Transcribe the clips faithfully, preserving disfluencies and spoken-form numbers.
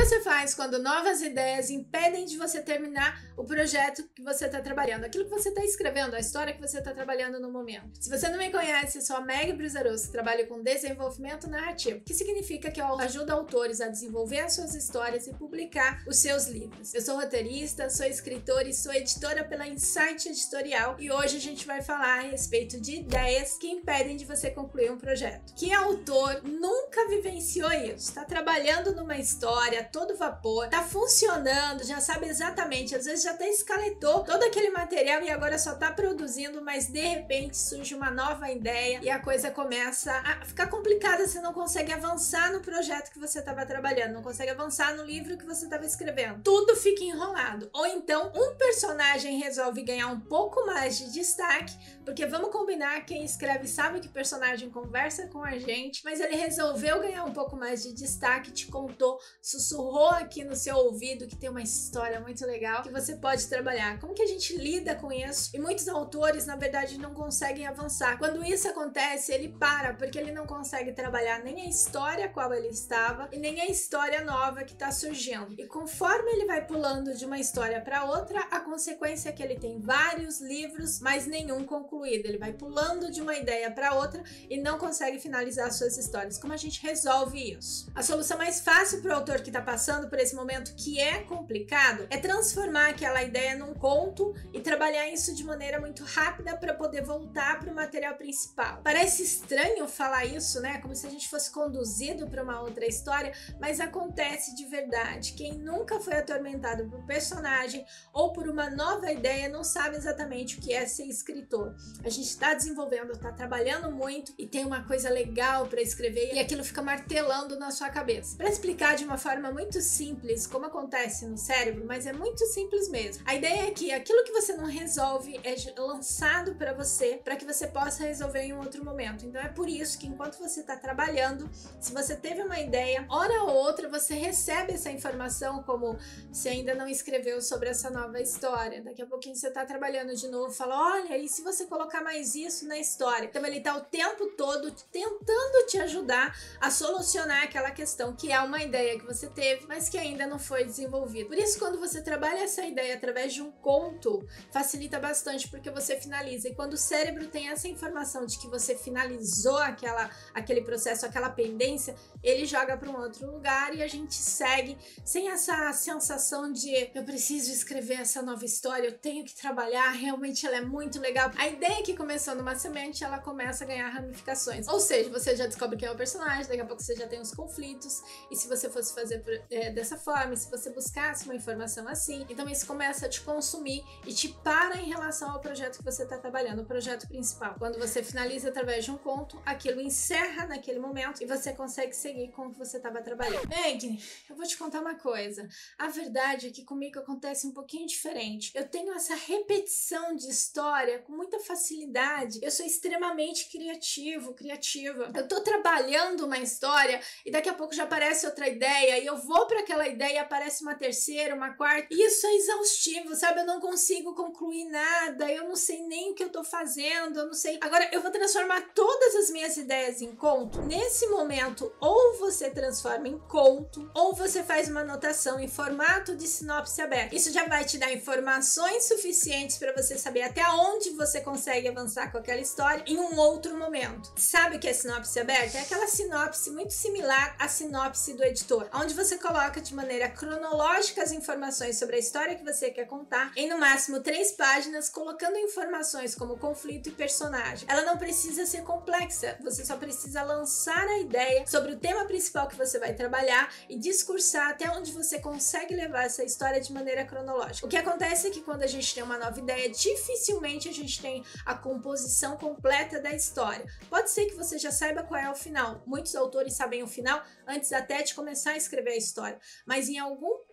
você faz quando novas ideias impedem de você terminar o projeto que você está trabalhando, aquilo que você está escrevendo, a história que você está trabalhando no momento? Se você não me conhece, eu sou a Meg Brusarus, trabalho com desenvolvimento narrativo, que significa que eu ajudo autores a desenvolver as suas histórias e publicar os seus livros. Eu sou roteirista, sou escritora e sou editora pela Insight Editorial, e hoje a gente vai falar a respeito de ideias que impedem de você concluir um projeto. Que autor nunca vivenciou isso? Está trabalhando numa história a todo vapor, tá funcionando, já sabe exatamente, às vezes já até escaletou todo aquele material e agora só tá produzindo, mas de repente surge uma nova ideia e a coisa começa a ficar complicada, você não consegue avançar no projeto que você estava trabalhando, não consegue avançar no livro que você estava escrevendo. Tudo fica enrolado. Ou então um personagem resolve ganhar um pouco mais de destaque, porque vamos combinar, quem escreve sabe que o personagem conversa com a gente, mas ele resolveu ganhar um pouco mais de destaque, te contou, sussurrou aqui no seu ouvido que tem uma história muito legal que você pode trabalhar. Como que a gente lida com isso? E muitos autores, na verdade, não conseguem avançar. Quando isso acontece, ele para, porque ele não consegue trabalhar nem a história a qual ele estava e nem a história nova que está surgindo. E conforme ele vai pulando de uma história para outra, a consequência é que ele tem vários livros, mas nenhum concluído. Ele vai pulando de uma ideia para outra e não consegue finalizar suas histórias. Como a gente resolve isso? A solução mais fácil para o autor que está passando por esse momento que é complicado é transformar aquela ideia num conto e trabalhar isso de maneira muito rápida para poder voltar para o material principal. Parece estranho falar isso, né? Como se a gente fosse conduzido para uma outra história, mas acontece de verdade. Quem nunca foi atormentado por um personagem ou por uma nova ideia não sabe exatamente o que é ser escritor. A gente está desenvolvendo, está trabalhando muito e tem uma coisa legal para escrever e aquilo fica martelando na sua cabeça. Para explicar de uma forma muito simples como acontece no cérebro, mas é muito simples mesmo. A ideia é que aquilo que você não resolve é lançado para você, para que você possa resolver em um outro momento. Então é por isso que enquanto você está trabalhando, se você teve uma ideia, hora ou outra você recebe essa informação, como se ainda não escreveu sobre essa nova história. Daqui a pouquinho você está trabalhando de novo, fala, olha, e se você colocar mais isso na história? Então ele está o tempo todo tentando te ajudar a solucionar aquela questão que é uma ideia que você teve, mas que ainda não foi desenvolvida. Por isso, quando você trabalha essa ideia através de um conto, facilita bastante porque você finaliza. E quando o cérebro tem essa informação de que você finalizou aquela, aquele processo, aquela pendência, ele joga para um outro lugar e a gente segue sem essa sensação de eu preciso escrever essa nova história, eu tenho que trabalhar, realmente ela é muito legal. A ideia que começou numa semente, ela começa a ganhar ramificações. Ou seja, você já descobre quem é o personagem, daqui a pouco você já tem os conflitos, e se você fosse fazer é, dessa forma, se você buscasse uma informação assim, então isso começa a te consumir e te para em relação ao projeto que você está trabalhando, o projeto principal. Quando você finaliza através de um conto, aquilo encerra naquele momento e você consegue seguir com o que você estava trabalhando. Meg, eu vou te contar uma coisa. A verdade é que comigo acontece um pouquinho diferente. Eu tenho essa repetição de história com muita facilidade. Eu sou extremamente criativo, criativa. Eu tô trabalhando uma história e daqui a pouco já aparece outra ideia e eu vou para aquela ideia e aparece uma terceira, uma quarta. E isso é exaustivo, sabe? Eu não consigo concluir nada, eu não sei nem o que eu tô fazendo, eu não sei. Agora, eu vou transformar todas as minhas ideias em conto. Nesse momento, ou você transforma em conto, ou você faz uma anotação em formato de sinopse aberta. Isso já vai te dar informações suficientes para você saber até onde você consegue avançar com aquela história em um outro momento. Sabe o que é sinopse aberta? É aquela sinopse muito similar à sinopse do editor, onde você coloca de maneira cronológica as informações sobre a história que você quer contar em no máximo três páginas, colocando informações como conflito e personagem. Ela não precisa ser complexa, você só precisa lançar a ideia sobre o tema principal que você vai trabalhar e discursar até onde você consegue levar essa história de maneira cronológica. O que acontece é que quando a gente tem uma nova ideia, dificilmente a gente tem a composição completa da história. Pode ser que você já saiba qual é o final. Muitos autores sabem o final antes até de começar a escrever a história, mas em algum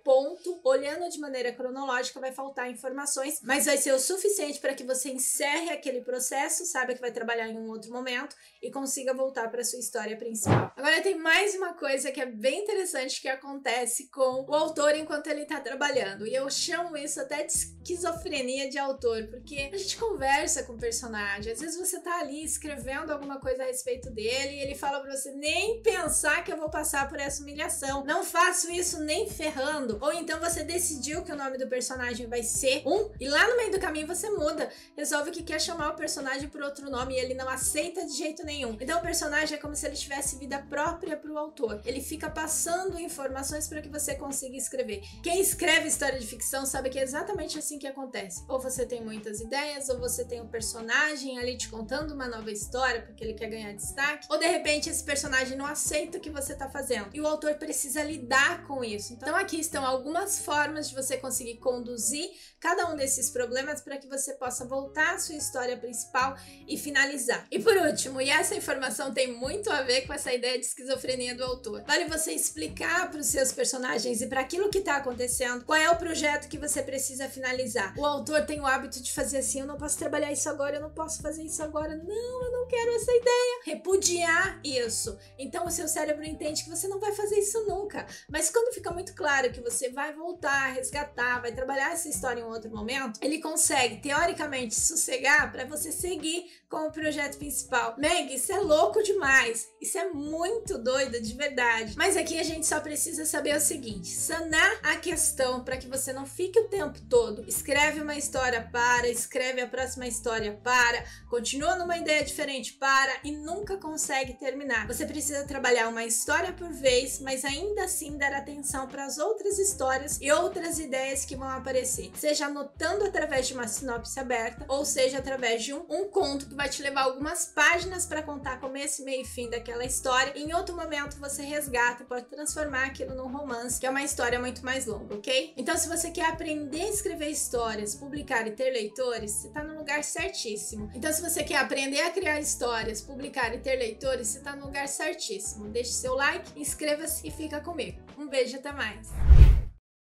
ponto, olhando de maneira cronológica, vai faltar informações, mas vai ser o suficiente para que você encerre aquele processo, saiba que vai trabalhar em um outro momento e consiga voltar para sua história principal. Agora tem mais uma coisa que é bem interessante que acontece com o autor enquanto ele está trabalhando, e eu chamo isso até de esquizofrenia de autor, porque a gente conversa com o personagem, às vezes você tá ali escrevendo alguma coisa a respeito dele e ele fala pra você: nem pensar que eu vou passar por essa humilhação, não faço isso nem ferrando. Ou então você decidiu que o nome do personagem vai ser um, e lá no meio do caminho você muda, resolve que quer chamar o personagem por outro nome e ele não aceita de jeito nenhum. Então o personagem é como se ele tivesse vida própria pro autor, ele fica passando informações para que você consiga escrever. Quem escreve história de ficção sabe que é exatamente assim que acontece. Ou você tem muitas ideias, ou você tem um personagem ali te contando uma nova história porque ele quer ganhar destaque, ou de repente esse personagem não aceita o que você tá fazendo e o autor precisa lidar com isso. Então aqui estão algumas formas de você conseguir conduzir cada um desses problemas para que você possa voltar à sua história principal e finalizar. E por último, e essa informação tem muito a ver com essa ideia de esquizofrenia do autor, vale você explicar para os seus personagens e para aquilo que está acontecendo qual é o projeto que você precisa finalizar. O autor tem o hábito de fazer assim: eu não posso trabalhar isso agora, eu não posso fazer isso agora, não, eu não quero essa ideia. Repudiar isso. Então o seu cérebro entende que você não vai fazer isso nunca, mas quando fica muito claro que você vai voltar, resgatar, vai trabalhar essa história em um outro momento, ele consegue teoricamente sossegar para você seguir com o projeto principal. Meg, isso é louco demais, isso é muito doido de verdade, mas aqui a gente só precisa saber o seguinte: sanar a questão para que você não fique o tempo todo, escreve uma história, para, escreve a próxima história, para, continua numa ideia diferente, para, e nunca consegue terminar. Você precisa trabalhar uma história por vez, mas ainda assim dar atenção para as outras histórias e outras ideias que vão aparecer, seja anotando através de uma sinopse aberta, ou seja através de um, um conto que vai te levar algumas páginas para contar começo, meio e fim daquela história. Em outro momento você resgata e pode transformar aquilo num romance, que é uma história muito mais longa, ok? Então se você quer aprender a escrever histórias, publicar e ter leitores, você tá no lugar certíssimo. Então se você quer aprender a criar histórias, publicar e ter leitores, você tá no lugar certíssimo. Deixe seu like, inscreva-se e fica comigo. Um beijo, até mais!